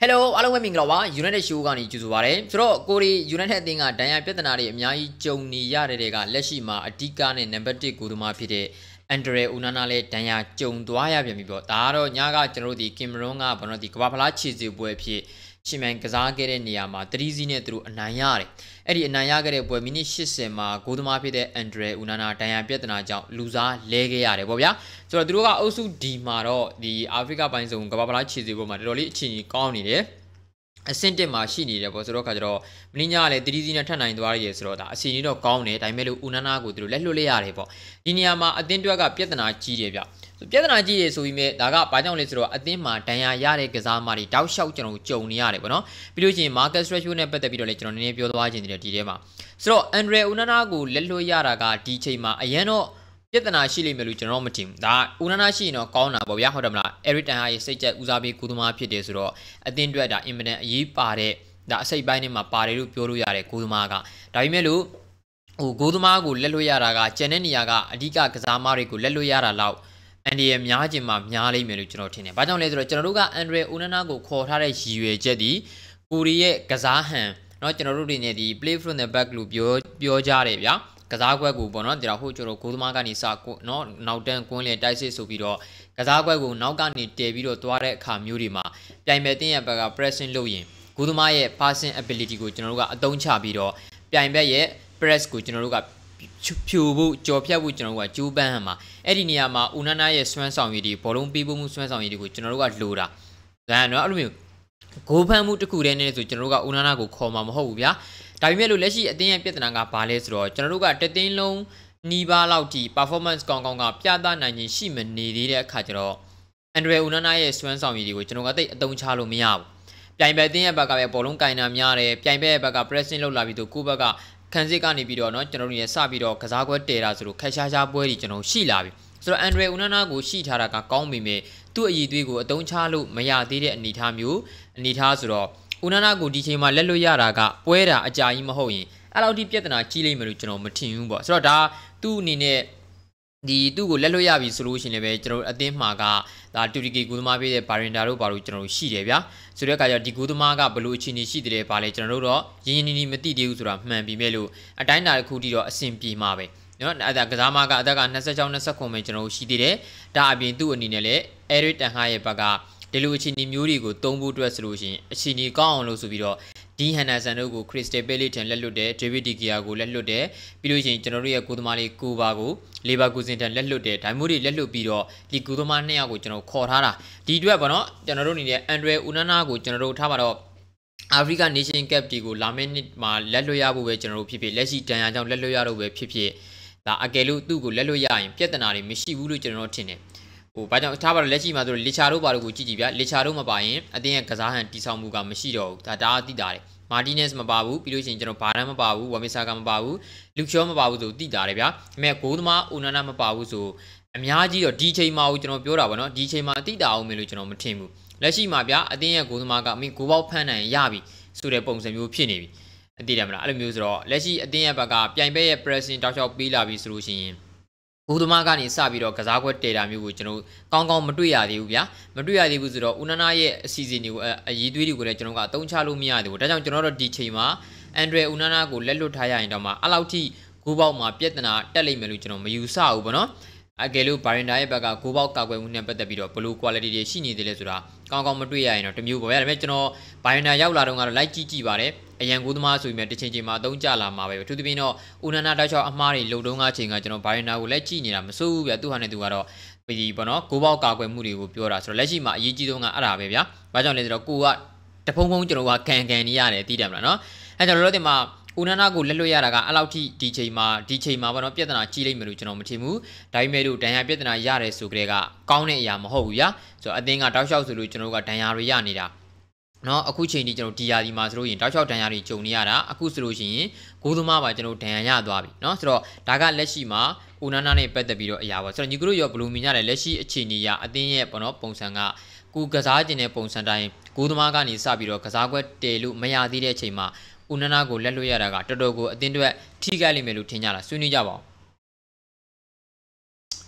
Hello အားလုံးပဲမင်္ဂလာပါ United Show ကနေကြိုဆိုပါရစေဆိုတော့ကိုရီ United အသင်းကဒဏ်ရာပြဿနာတွေအများကြီးကြုံနေရတဲ့တွေကလက်ရှိမှာအဓိကနဲ့နံပါတ်1ကိုသမားဖြစ်တဲ့အန်ဒရဲဦးနာနာလည်းဒဏ်ရာကြုံသွားရပြန်ပြီပေါ့ဒါကတော့ညကကျွန်တော်တို့ဒီကင်မရွန်ကဘာလို့ဒီကမ္ဘာဖလားခြေစီပွဲဖြစ်ရှင်မြန်ကစားခဲ့တဲ့နေရာမှာ3စီးနဲ့သူတို့အနိုင်ရတယ်အဲ့ဒီအနိုင်ရခဲ့တဲ့ပွဲမိနစ်80မှာကိုသမားဖြစ်တဲ့အန်ဒရဲဦးနာနာဒဏ်ရာပြဿနာကြောင့်လူစားလဲခဲ့ရတယ်ပေါ့ဗျာဆိုတော့သူတို့ကအုပ်စု D မှာတော့ဒီအာဖရိကပိုင်းစုံကမ္ဘာဖလားခြေစီပွဲမှာတော်တော်လေးအခြေအနေကောင်းနေတယ်အဆင့်တက်မှာရှိနေတယ်ပေါ့ဆိုတော့ခါကျတော့မင်းညာကလည်း3စီးနဲ့ထပ်နိုင်သွားရည်ဆိုတော့ဒါအစီအနီတော့ကောင်းတယ်ဒါပေမဲ့လို့ဦးနာနာကိုသူတို့လက်လွတ်လိုက်ရတယ်ပေါ့ဒီနေရာမှာအသင်းတွက်ကပြဿနာကြီးတယ်ဗျပြဿနာကြီးတယ်ဆိုပြီးမြဲဒါကဘာကြောင့်လဲဆိုတော့အသင်းမှာဒဏ်ရာရတဲ့ကစားမတွေတောက်လျှောက်ကျွန်တော်ကြုံနေရတယ်ပေါ့နော်ပြီးလို့ရှိရင် Marcus Rashford နဲ့ပတ်သက်ပြီးတော့လည်းကျွန်တော်နည်းနည်းပြောသွားခြင်းတယ်ဒီထဲမှာဆိုတော့ Andre Onana ကိုလက်လွတ်ရတာကဒီချိန်မှာအရင်တော့ပြဿနာရှိလိမ့်မယ်လို့ကျွန်တော်မထင်ဘူးဒါဦးနာနာရှိရင်တော့ကောင်းတာပေါ့ဗျာဟုတ်တယ်မလား Eric Ten Hag ရဲ့စိတ်ကြက်ဦးစားပေးကူသမားဖြစ်တယ်ဆိုတော့အသင်းအတွက်ဒါအင်မတန်အရေးပါတဲ့ဒါအစိတ်ပိုင်းထဲမှာပါတယ်လို့ပြောလို့ရတယ်ကူသမားကဒါပေမဲ့လို့ကူသမားကိုလက်လွတ်ရတာကကျန်တဲ့နေရာကအဓိကကစားမတွေကိုလက်လွတ်ရတာလောက်အန်ဒီရဲ့များခြင်းမှာများလိမ့်မယ်လို့ကျွန်တော်ထင်တယ်။ဘာကြောင့်လဲဆိုတော့ကျွန်တော်တို့ကအန်ဒရဲဦးနာနာကိုခေါ်ထားတဲ့ရည်ရွယ်ချက်ဒီကိုရီရဲ့ကစားဟန်เนาะကျွန်တော်တို့တွေနဲ့ဒီ play from the back လို့ပြောကြတယ်ဗျာကစားကွက်ကိုပေါ့နော်ကျွန်တော်ဟိုကျွန်တော်ဂိုးသမားကနေစเนาะနောက်တန်းကွင်းလေတိုက်စစ်ဆိုပြီးတော့ကစားကွက်ကိုနောက်ကနေတည်ပြီးတော့သွားတဲ့အခါမျိုးတွေမှာပြိုင်မဲ့တင်းရဲ့ဘက်က pressing လုပ်ရင်ဂိုးသမားရဲ့ passing ability ကိုကျွန်တော်တို့ကအသုံးချပြီးတော့ပြိုင်ဘက်ရဲ့ press ကိုကျွန်တော်တို့ကဖြိုဖို့ကြော်ဖြတ်ဖို့ကျွန်တော်တို့ကကျိုးပန်းဟန်မှာအဲ့ဒီနေရာမှာဦးနာနာရဲ့စွမ်းဆောင်ရည်တွေဘောလုံးပေးဖို့မှုစွမ်းဆောင်ရည်တွေကိုကျွန်တော်တို့ကလိုတာဒါကနော်အဲ့လိုမျိုးဂိုးဖမ်းမှုတစ်ခုတည်းနဲ့ဆိုကျွန်တော်တို့ကဦးနာနာကိုခေါ်မှာမဟုတ်ဘူးဗျာဒါပေမဲ့လို့လက်ရှိအသင်းရဲ့ပြဿနာကဘာလဲဆိုတော့ကျွန်တော်တို့ကတသိန်းလုံးနီးပါးလောက်ထိ performance ကောင်းကောင်းကပြသနိုင်ခြင်းရှိမနေသေးတဲ့အခါကျတော့အန်ဒရဲဦးနာနာရဲ့စွမ်းဆောင်ရည်တွေကိုကျွန်တော်ကသိအသုံးချလို့မရဘူးပြိုင်ဘက်အသင်းရဲ့ဘက်ကပဲဘောလုံးကင်တာများတယ်ပြိုင်ဘက်ရဲ့ဘက်က pressing လုပ်လာပြီးတော့ကိုယ့်ဘက်ကခန်းစစ်ကနေပြီးတော့เนาะကျွန်တော်တို့ရစပြီးတော့ကစားကွက်တဲတာဆိုလို့ခက်ရှားရှားပွဲတွေကျွန်တော်ရှိလာပြီဆိုတော့အန်ဒရဲဦးနာနာကိုရှိထားတာကကောင်းပြီမြေသူ့အည်သွေးကိုအတုံးချလို့မရသေးတဲ့အနေအထားမျိုးအနေအထားဆိုတော့ဦးနာနာကိုဒီချိန်မှာလက်လွတ်ရတာကပွဲတာအကြာကြီးမဟုတ်ရင်အဲ့လောက်ထိပြဿနာကြီးလိမ့်မယ်လို့ကျွန်တော်မထင်ဘူးပေါ့ဆိုတော့ဒါသူ့အနေနဲ့ဒီသူ့ကိုလက်လွတ်ရပြီဆိုလို့ရှိရင်လည်းကျွန်တော်အသင်းမှာကဒါတူရီကီကူသမားပြည့်တဲ့ဘာရင်တာတို့ဘာလို့ကျွန်တော်ရှိတယ်ဗျာဆိုတဲ့အခါကျတော့ဒီကူသမားကဘလို့အခြေအနေရှိတယ်ဘာလဲကျွန်တော်တို့တော့ရင်းရင်းနှီးနှီးမသိသေးဘူးဆိုတာမှန်ပြီမဲ့လို့အတိုင်းတာတစ်ခုတည်းတော့အဆင်ပြေမှာပဲနော်အဲ့ဒါကစားမကအသက်က26 29ပဲကျွန်တော်ရှိသေးတယ်ဒါအပြင်သူ့အနေနဲ့လည်း Eric Ten Hag ရဲ့ဘက်ကဒီလိုအခြေအနေမျိုးတွေကိုသုံးဖို့အတွက်ဆိုလို့ရှိရင်အခြေအနေကောင်းအောင်လို့ဆိုပြီးတော့ဒီဟန်နာဆန်တို့ကို Crystal Palace ထံလက်လွတ်တယ် David De Gea ကိုလက်လွတ်တယ်ပြီးလို့ရှိရင်ကျွန်တော်တို့ရဲ့ကိုသမားလေးကိုဘာကိုလေဘာကူဇင်ထံလက်လွတ်တယ်ဒါမျိုးတွေလက်လွတ်ပြီးတော့ဒီကိုသမား2ယောက်ကိုကျွန်တော်ခေါ်ထားတာဒီအတွက်ပေါ့နော်ကျွန်တော်တို့အနေနဲ့အန်ဒရဲဦးနာနာကိုကျွန်တော်တို့ထားပါတော့အာဖရိက Nation Cup တီကိုလာမယ့်နှစ်မှာလက်လွတ်ရဖို့ပဲကျွန်တော်တို့ဖြစ်ဖြစ်လက်ရှိတန်ရာကြောင့်လက်လွတ်ရတော့ပဲဖြစ်ဖြစ်ဒါအကယ်လို့သူ့ကိုလက်လွတ်ရရင်ပြဿနာတွေမရှိဘူးလို့ကျွန်တော်တို့ထင်တယ်ဟိုဘာကြောင့်ထားပါတော့လက်ရှိမှာဆိုလီချာတို့ဘာတို့ကိုကြည့်ကြည့်ဗျာလီချာတို့မပါရင်အတင်းရဲ့ကစားဟန်တီဆောင်မှုကမရှိတော့ဘူးဒါအသိတာတယ်မာတီနက်စ်မပါဘူးပြီးလို့ရှိရင်ကျွန်တော်ဘာရန်မပါဘူးဝါမီဆာကမပါဘူးလူချောမပါဘူးဆိုသိတာတယ်ဗျာဒါပေမဲ့ဂိုးသမားအိုနာနာမပါဘူးဆိုအများကြီးတော့ဒီချိန်မှာကျွန်တော်ပြောတာပါနော်ဒီချိန်မှာသိတာအောင်မယ်လို့ကျွန်တော်မထင်ဘူးလက်ရှိမှာဗျာအတင်းရဲ့ဂိုးသမားကအမင်းဂိုးပေါက်ဖမ်းနိုင်ရပြီဆိုတဲ့ပုံစံမျိုးဖြစ်နေပြီအသိတယ်မလားအဲ့လိုမျိုးဆိုတော့လက်ရှိအတင်းရဲ့ဘက်ကပြိုင်ဘက်ရဲ့ pressing တောက်လျှောက်ပေးလာပြီဆိုလို့ရှိရင်ဂိုးသမားကနေစပြီးတော့ကစားကွက်တဲတာမျိုးကိုကျွန်တော်ကောင်းကောင်းမတွေ့ရသေးဘူးဗျာမတွေ့ရသေးဘူးဆိုတော့ဦးနာနာရဲ့အစီအစဉ်တွေကိုအရေးသွေးတွေကိုလည်းကျွန်တော်ကအသုံးချလို့မရသေးဘူးဒါကြောင့်ကျွန်တော်တို့ဒီချိန်မှာအန်ဒရဲဦးနာနာကိုလက်လွတ်ထားရရင်တော့မှအဲ့လောက်ထိဂိုးပေါက်မှာပြဿနာတက်လိမ့်မယ်လို့ကျွန်တော်မယူဆဘူးပေါ့နော်အကယ်လို့ဘာရင်ဒါရဲ့ဘက်ကဂိုးပေါက်ကာကွယ်မှုနဲ့ပတ်သက်ပြီးတော့ဘယ်လို quality တွေရှိနေသေးလဲဆိုတာကောင်းကောင်းမတွေ့ရရင်တော့တမျိုးပေါ့ဗျာဒါပေမဲ့ကျွန်တော်ဘာရင်ဒါရောက်လာတော့ကတော့လိုက်ကြည့်ပါတယ်အရန်ကိုသမားဆိုပြီးမှတစ်ချိန်ချိန်မှာအသုံးကျလာမှာပဲသူတပင်းတော့ဦးနာနာတောက်ချောက်အမှားတွေလုံတုံးကားချိန်ကကျွန်တော်ဘာရင်ဒါကိုလက်ကြည့်နေတာမစိုးဘူးဗျာသူဟာနဲ့သူကတော့ဒီပေါ့နော်ဂိုးပေါက်ကာကွယ်မှုတွေကိုပြောတာဆိုတော့လက်ရှိမှာအရေးကြီးဆုံးကအဲ့ဒါပဲဗျာဘာကြောင့်လဲဆိုတော့ကိုကတဖုံဖုံကျွန်တော်ကကန်နေရတယ်သိတယ်မလားနော်အဲ့ကျွန်တော်တို့တင်မှာဦးနာနာကိုလက်လွတ်ရတာကအဲ့လောက်ထိဒီချိန်မှာပေါ့နော်ပြဿနာကြီးလိမ့်မယ်လို့ကျွန်တော်မထင်ဘူးဒါပေမဲ့လို့ဒဏ်ရာပြဿနာရတယ်ဆိုကြတဲ့ကကောင်းတဲ့အရာမဟုတ်ဘူးဗျာဆိုတော့အသင်းကတောက်လျှောက်ဆိုလို့ကျွန်တော်တို့ကဒဏ်ရာတွေရနေတာနော်အခုချိန်ဒီကျွန်တော်ဒီယာဒီမှာဆိုလို့ရင်တောက်လျှောက်ဒဏ်ရာတွေကြုံနေရတာအခုဆိုလို့ရှိရင်ဂိုးသမားပါကျွန်တော်ဒဏ်ရာရသွားပြီနော်ဆိုတော့ဒါကလက်ရှိမှာဦးနာနာနဲ့ပတ်သက်ပြီးတော့အရာပေါ့ဆိုတော့ညီကတို့ရောဘလူးမင်ရတယ်လက်ရှိအခြေအနေရအသင်းရဲ့ပေါ့နော်ပုံစံကကိုကစားခြင်းတဲ့ပုံစံတိုင်းဂိုးသမားကနေစပြီးတော့ကစားကွက်တဲလို့မရသေးတဲ့အချိန်မှာဦးနာနာကိုလက်လွတ်ရတာကတော်တော်ကိုအသင်းအတွက်ထိခိုက်လိမ့်မယ်လို့ထင်ကြလားဆွေးနွေးကြပါဦး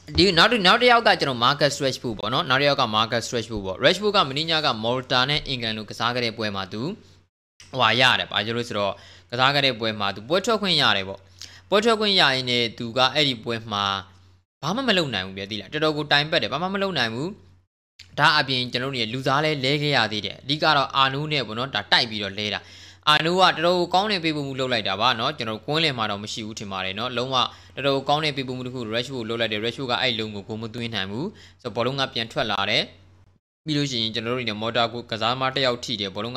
ဒီနောက်တစ်ယောက်ကကျွန်တော် market stretch ဖို့ပေါ့နော်နောက်တစ်ယောက်က market stretch ဖို့ပေါ့ Rashford ကမင်းညာက Malta နဲ့ England လို့ကစားခဲ့တဲ့ပွဲမှာသူဟွာရတယ်ဘာလို့လဲဆိုတော့ကစားခဲ့တဲ့ပွဲမှာသူပွဲထွက်ခွင့်ရတယ်ပေါ့ပွဲထွက်ခွင့်ရရင်လည်းသူကအဲ့ဒီပွဲမှာဘာမှမလုပ်နိုင်ဘူးပြသိလားတော်တော်ကိုတိုင်ပတ်တယ်ဘာမှမလုပ်နိုင်ဘူးဒါအပြင်ကျွန်တော်တို့လူစားလဲခဲ့ရသေးတယ်အဓိကတော့အာနိုးနဲ့ပေါ့နော်ဒါတိုက်ပြီးတော့လဲတာအာနိုးကတော်တော်ကောင်းတဲ့ပေးပုံမှုလုပ်လိုက်တာပါเนาะကျွန်တော်ကွင်းလင်မှာတော့မရှိဘူးထင်ပါတယ်เนาะလုံးဝတော်တော်ကောင်းတဲ့ပေးပုံမှုတစ်ခု Rashford လုပ်လိုက်တယ် Rashford ကအဲ့လုံးကိုမသွင်းနိုင်ဘူးဆိုတော့ဘောလုံးကပြန်ထွက်လာတယ်ပြီးလို့ရှိရင်ကျွန်တော်တို့မော်တာကိုကစားမတစ်ယောက်ထိတယ်ဘောလုံးက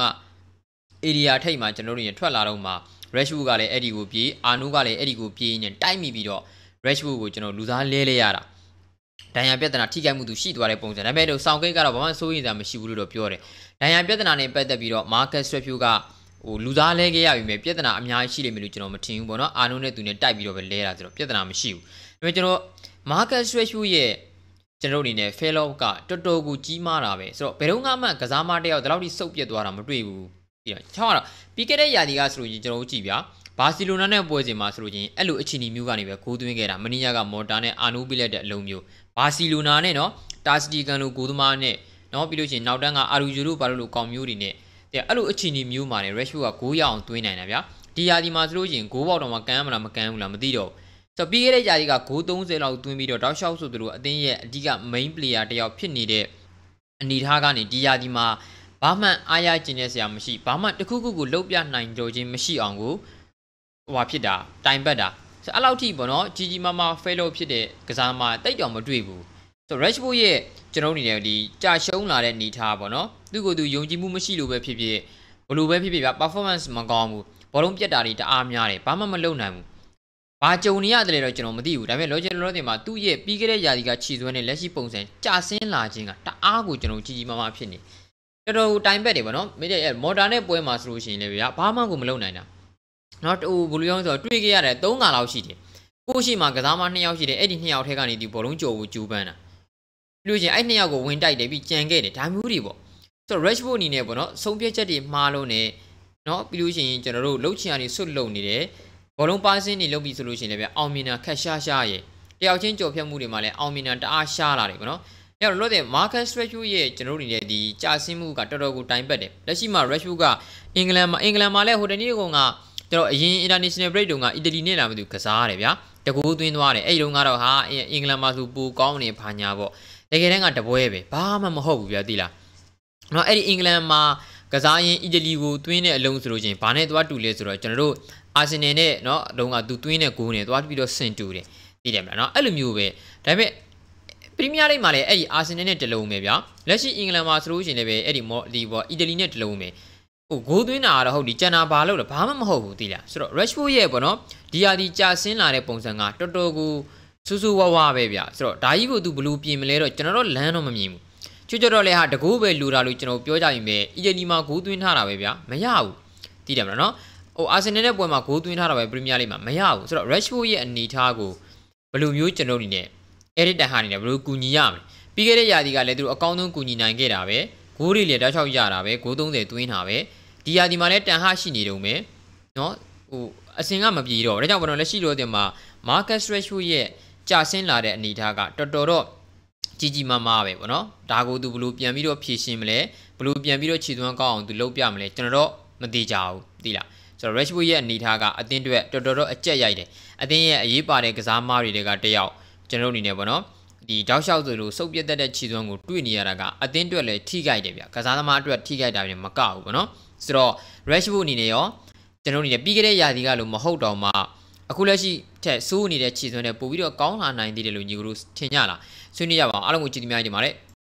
area ထိပ်မှာကျွန်တော်တို့ထွက်လာတော့မှ Rashford ကလည်းအဲ့ဒီကိုပြေးအာနိုးကလည်းအဲ့ဒီကိုပြေးနေတိုက်မိပြီးတော့ Rashford ကိုကျွန်တော်လူစားလဲရတာဒဏ်ရာပြဿနာထိခိုက်မှုသူရှိသွားတဲ့ပုံစံဒါပေမဲ့ဆောင်းကိတ်ကတော့ဘာမှစိုးရိမ်စရာမရှိဘူးလို့တော့ပြောတယ်ဒဏ်ရာပြဿနာနဲ့ပတ်သက်ပြီးတော့ Marcus Rashford ကလူသားလဲခဲ့ရပြီမဲ့ပြဿနာအများကြီးရှိလိမ့်မယ်လို့ကျွန်တော်မထင်ဘူးပေါ့နော်အာနိုးနဲ့သူနဲ့တိုက်ပြီးတော့ပဲလဲတာဆိုတော့ပြဿနာမရှိဘူးဒါပေမဲ့ကျွန်တော် Marcus Rashford ရဲ့ကျွန်တော်အနေနဲ့ fail off ကတော်တော်ကိုကြီးမားတာပဲဆိုတော့ဘယ်တော့မှကစားမတစ်ယောက်ဒီလောက်ထိစုပ်ပြတ်သွားတာမတွေ့ဘူးပြီးတော့ချောင်းကတော့ပြီးခဲ့တဲ့ရာသီကဆိုလို့ကျွန်တော်တို့ကြည့်ဗျာဘာစီလိုနာနဲ့ပွဲစဉ်မှာဆိုလို့ချင်းအဲ့လိုအခြေအနေမျိုးကနေပဲဂိုးသွင်းခဲ့တာမနီးယားကမော်တာနဲ့အာနိုးပြလိုက်တဲ့အလုံးမျိုးဘာစီလိုနာနဲ့နော်တာစတီကန်လိုဂိုးသမားနဲ့နော်ပြီးလို့ချင်းနောက်တန်းကအာရူဂျူတို့ဘာလို့ကောင်မျိုးတွေနဲ့အဲ့လိုအခြေအနေမျိုးမှာနေ Rashford ကဂိုးရအောင်သွင်းနိုင်တာဗျာဒီရာသီမှာဆိုလို့ချင်းဂိုးပေါက်တော့မှကမ်းမလားမကမ်းဘူးလားမသိတော့ဆိုတော့ပြီးခဲ့တဲ့ရာသီကဂိုး30လောက်သွင်းပြီးတော့တောက်လျှောက်ဆိုသူတို့အသင်းရဲ့အဓိက main player တယောက်ဖြစ်နေတဲ့အနေထားကနေဒီရာသီမှာဘာမှအားရကျင်တဲ့ဆရာမရှိဘာမှတခုခုကိုလှုပ်ပြနိုင်ကြခြင်းမရှိအောင်ကိုဟွာဖြစ်တာတိုင်ပတ်တာဆိုအဲ့လောက်ထိပေါ့နော်ကြီးမား fail ဖြစ်တဲ့ကစားမှာတိတ်တောင်မတွေ့ဘူးဆို Rashford ရဲ့ကျွန်တော်အနေနဲ့ဒီကြာရှုံးလာတဲ့အနေထားပေါ့နော်သူ့ကိုယ်သူယုံကြည်မှုမရှိလို့ပဲဖြစ်ဖြစ်ဘလို့ပဲဖြစ်ဖြစ်ဗျ performance မကောင်းဘူးဘောလုံးပြတ်တာတွေတအားများတယ်ဘာမှမလုပ်နိုင်ဘူးဘာကြုံနေရတယ်လဲတော့ကျွန်တော်မသိဘူးဒါပေမဲ့ logic လောတင်မှာသူ့ရဲ့ပြီးခဲ့တဲ့ယာတီကခြေစွမ်းနဲ့လက်ရှိပုံစံကြာဆင်းလာခြင်းကတအားကိုကျွန်တော်ကြီးမားဖြစ်နေတော်တော်တိုင်ပတ်တယ်ပေါ့နော်မော်တာနဲ့ပွဲမှာဆိုလို့ရှိရင်လည်းဗျာဘာမှကိုမလုပ်နိုင်တာနော်တူဘလူးရောင်းဆိုတော့တွေ့ခဲ့ရတယ်3ခါလောက်ရှိတယ်ကိုရှိမှာကစားမ2ယောက်ရှိတယ်အဲ့ဒီ2ယောက်ထဲကနေဒီဘောလုံးကြော်ကိုကျူးပန်းတာပြီးလို့ရှိရင်အဲ့2ယောက်ကိုဝင်တိုက်တယ်ပြီးကြံခဲ့တယ်ဒါမျိုးတွေပေါ့ဆိုတော့ Rashford အနေနဲ့ပေါ့နော်ဆုံးဖြတ်ချက်တွေမှားလို့နေနော်ပြီးလို့ရှိရင်ကျွန်တော်တို့လှုပ်ချင်ရနေဆွတ်လုံနေတယ်ဘောလုံးပါစင်းတွေလှုပ်ပြီးဆိုလို့ရှိရင်လည်းဗျအောင်မြင်တာခက်ရှားရဲ့တယောက်ချင်းကြော်ဖြတ်မှုတွေမှာလည်းအောင်မြင်တာတအားရှားလာတယ်ပေါ့နော်အဲ့တော့လို့တဲ့ Marcus Rashford ရဲ့ကျွန်တော်တို့နေတဲ့ဒီကြာဆင်းမှုကတော်တော်ကိုတိုင်ပတ်တယ်လက်ရှိမှာ Rashford ကအင်္ဂလန်မှာလည်းဟိုတနေ့ကောင်ကကျွန်တော်အရင် international break တုန်းကအီတလီနဲ့လာမသိဘူးကစားရတယ်ဗျာတကူသွင်းသွားတယ်အဲ့ဒီတုန်းကတော့ဟာအင်္ဂလန်မှာဆိုပူကောင်းနေဖာညာပေါ့တကယ်တမ်းကတပွဲပဲဘာမှမဟုတ်ဘူးဗျာသိလားနော်အဲ့ဒီအင်္ဂလန်မှာကစားရင်အီတလီကိုသွင်းတဲ့အလုံးဆိုလို့ချင်းဘာနဲ့သွားတူလဲဆိုတော့ကျွန်တော်တို့အာဆင်နယ်နဲ့နော်အလုံးကသူသွင်းတဲ့ဂိုးနဲ့သွားပြီးတော့ဆင်တူတယ်သိတယ်မလားနော်အဲ့လိုမျိုးပဲဒါပေမဲ့ပရီးမီးယားလိဂ်မှာလည်းအဲ့ဒီအာဆင်နယ်နဲ့တလုံးပဲဗျာလက်ရှိအင်္ဂလန်မှာဆိုလို့ချင်းလည်းပဲအဲ့ဒီပေါ့အီတလီနဲ့တလုံးပဲဟိုဂိုးသွင်းတာကတော့ဟုတ်ဒီကျန်တာဘာလို့လဲဘာမှမဟုတ်ဘူးသိလားဆိုတော့ Rashford ရဲ့ပေါ့နော်ဒီဟာဒီကြာဆင်းလာတဲ့ပုံစံကတော်တော်ကိုစူးစူးဝါးဝါပဲဗျဆိုတော့ဒါကြီးကိုသူဘလို့ပြင်မလဲတော့ကျွန်တော်တို့လမ်းတော့မမြင်ဘူးချွတ်တော့လေဟာတကူပဲလူတာလို့ကျွန်တော်ပြောကြရင်ပဲအီတလီမှာဂိုးသွင်းထားတာပဲဗျမရဘူးသိတယ်မလားနော်ဟိုအာဆင်နယ်နဲ့ပွဲမှာဂိုးသွင်းထားတာပဲပရီးမီးယားလိဂ်မှာမရဘူးဆိုတော့ Rashford ရဲ့အနေထားကိုဘယ်လိုမျိုးကျွန်တော်အနေနဲ့ editor ဟာနေတယ်ဘယ်လိုကူညီရမလဲပြီးခဲ့တဲ့ရာသီကလည်းသူတို့အကောင်းဆုံးကူညီနိုင်ခဲ့တာပဲဂိုးတွေလည်းတောက်လျှောက်ရတာပဲဂိုး30သွင်းတာပဲဒီရာသီမှာလည်းတန်ဟရှိနေတုံးပဲနော်ဟိုအစင်ကမပြေတော့ဒါကြောင့်ဘာလို့လက်ရှိလို့တင်မှာ Marcus Rashford ရဲ့ကြာဆင်းလာတဲ့အနေထားကတော်တော်ကြီးမားပဲပေါ့နော်ဒါကိုသူဘလို့ပြန်ပြီးတော့ဖြည့်ရှင်းမလဲဘလို့ပြန်ပြီးတော့ခြေသွမ်းကောင်းအောင်သူလုပ်ပြမလဲကျွန်တော်တော့မသိကြဘူးသိလားဆိုတော့ Rashford ရဲ့အနေထားကအသင်းအတွက်တော်တော်အကျက်ရိုက်တယ်အသင်းရဲ့အရေးပါတဲ့ကစားမားတွေကတယောက်ကျွန်တော်အနေနဲ့ပေါ့နော်ဒီတောက်လျှောက်ဆိုလို့စုပ်ပြတ်တဲ့ခြေသွမ်းကိုတွေ့နေရတာကအသင်းအတွက်လည်းထိခိုက်တယ်ဗျကစားသမားအတွက်ထိခိုက်တာပြင်မကဘူးပေါ့နော်ဆိုတော့ Rashford အနေနဲ့ရောကျွန်တော်အနေနဲ့ပြီးခဲ့တဲ့ရာသီကလို့မဟုတ်တော့မှအခုလက်ရှိထက်စိုးနေတဲ့ခြေစွမ်းနဲ့ပို့ပြီးတော့ကောင်းလာနိုင်သေးတယ်လို့ညီကတို့ထင်ကြလားဆွေးနွေးကြပါအောင်အားလုံးကိုကြည့်သမျှကြပါလေ